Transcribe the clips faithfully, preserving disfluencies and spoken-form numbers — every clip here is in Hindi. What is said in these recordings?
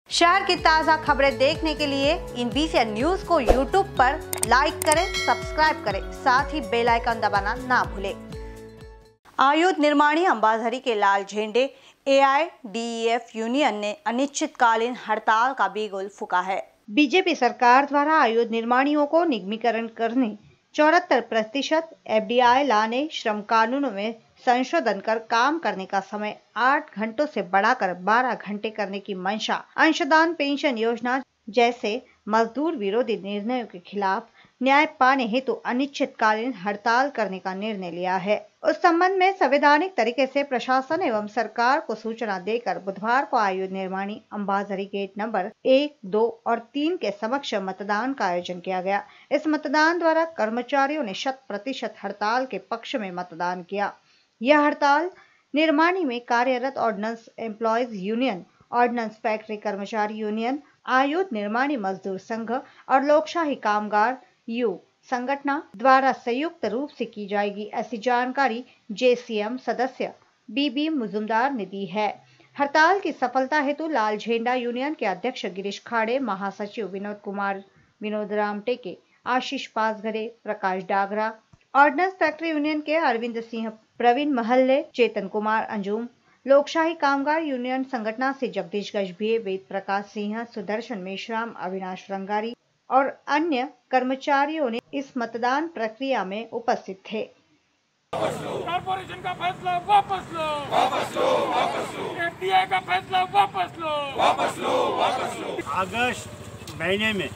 शहर की ताज़ा खबरें देखने के लिए इन बीसीएन न्यूज को यूट्यूब पर लाइक करें, सब्सक्राइब करें, साथ ही बेल आइकन दबाना ना भूलें। आयुध निर्माणी अंबाझरी के लाल झंडे एआईडीईएफ यूनियन ने अनिश्चितकालीन हड़ताल का बिगुल फूंका है। बीजेपी सरकार द्वारा आयुध निर्माणियों को निगमीकरण करने, चौहत्तर प्रतिशत एफडीआई लाने, श्रम कानूनों में संशोधन कर काम करने का समय आठ घंटों से बढ़ाकर बारह घंटे करने की मंशा, अंशदान पेंशन योजना जैसे मजदूर विरोधी निर्णयों के खिलाफ न्याय पाने हेतु अनिश्चितकालीन हड़ताल करने का निर्णय लिया है। उस संबंध में संवैधानिक तरीके से प्रशासन एवं सरकार को सूचना देकर बुधवार को आयुध निर्माणी अंबाझरी गेट नंबर एक, दो और तीन के समक्ष मतदान का आयोजन किया गया। इस मतदान द्वारा कर्मचारियों ने शत प्रतिशत हड़ताल के पक्ष में मतदान किया। यह हड़ताल निर्माणी में कार्यरत ordnance employees union, ordnance factory कर्मचारी यूनियन, आयुध निर्माणी मजदूर संघ और लोकशाही कामगार यू संगठन द्वारा संयुक्त रूप से की जाएगी, ऐसी जानकारी जेसीएम सदस्य बीबी मुजुमदार ने दी है। हड़ताल की सफलता हेतु लाल झंडा यूनियन के अध्यक्ष गिरीश खाड़े, महासचिव Vinod Kumar, Vinod Ram Teke, Ashish Pasghare, Prakash Dagra, ordnance factory union के अरविंद सिंह, प्रवीण महल्ले, चेतन कुमार अंजुम, लोकशाही कामगार यूनियन संगठन से जगदीश गजभिये, वेद प्रकाश सिंह, सुदर्शन मेश्राम, अविनाश रंगारी और अन्य कर्मचारियों ने इस मतदान प्रक्रिया में उपस्थित थे। कॉर्पोरेशन का फैसला वापस लो, वापस लो, वापस लो। एफडीआई का फैसला वापस लो, वापस लो, वापस लो। अगस्त महीने में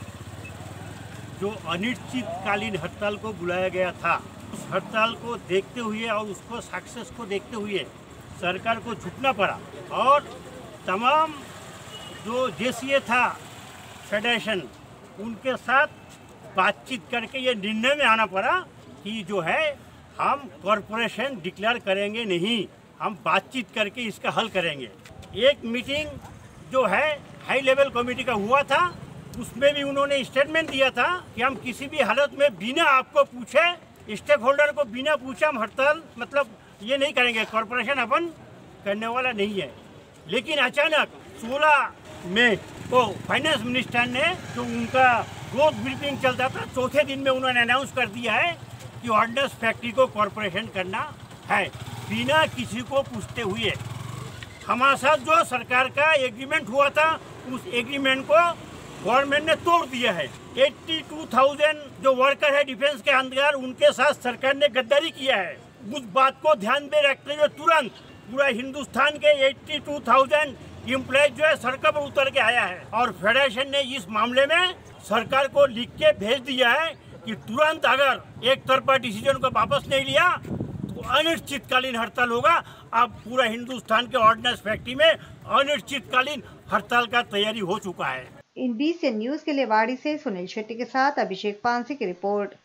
जो अनिश्चितकालीन हड़ताल को बुलाया गया था, उस हड़ताल को देखते हुए और उसको सक्सेस को देखते हुए सरकार को झुकना पड़ा और तमाम जो जेसीए था फेडरेशन, उनके साथ बातचीत करके ये निर्णय में आना पड़ा कि जो है हम कॉरपोरेशन डिक्लेयर करेंगे नहीं, हम बातचीत करके इसका हल करेंगे। एक मीटिंग जो है हाई लेवल कमेटी का हुआ था, उसमें भी उन्होंने स्टेटमेंट दिया था कि हम किसी भी हालत में बिना आपको पूछे, स्टेक होल्डर को बिना पूछे हम हड़ताल मतलब ये नहीं करेंगे, कॉरपोरेशन अपन करने वाला नहीं है। लेकिन अचानक सोलह मई को फाइनेंस मिनिस्टर ने जो उनका रोज ब्रीफिंग चलता था, चौथे दिन में उन्होंने अनाउंस कर दिया है कि ऑर्डिनेंस फैक्ट्री को कॉरपोरेशन करना है बिना किसी को पूछते हुए। हमारे साथ जो सरकार का एग्रीमेंट हुआ था, उस एग्रीमेंट को गवर्नमेंट ने तोड़ दिया है। बयासी हज़ार जो वर्कर है डिफेंस के अंदर, उनके साथ सरकार ने गद्दारी किया है। उस बात को ध्यान में रखते हुए तुरंत पूरा हिंदुस्तान के बयासी हज़ार एम्प्लॉयज जो है सड़कों पर उतर के आया है और फेडरेशन ने इस मामले में सरकार को लिख के भेज दिया है कि तुरंत अगर एक तरफा डिसीजन को वापस नहीं लिया तो अनिश्चितकालीन हड़ताल होगा। अब पूरा हिंदुस्तान के ऑर्डिनेंस फैक्ट्री में अनिश्चितकालीन हड़ताल का तैयारी हो चुका है। इन बीसीएन न्यूज के लिए वाड़ी से सुनील शेट्टी के साथ अभिषेक पांसी की रिपोर्ट।